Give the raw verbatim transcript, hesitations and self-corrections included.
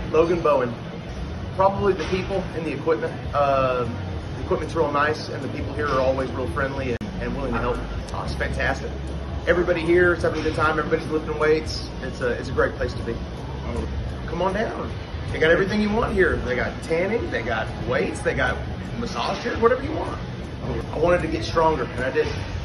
Logan Bowen. Probably the people and the equipment. Uh, the equipment's real nice, and the people here are always real friendly and, and willing to help. Oh, it's fantastic. Everybody here is having a good time. Everybody's lifting weights. It's a it's a great place to be. Come on down. They got everything you want here. They got tanning. They got weights. They got massage chairs. Whatever you want. I wanted to get stronger, and I did.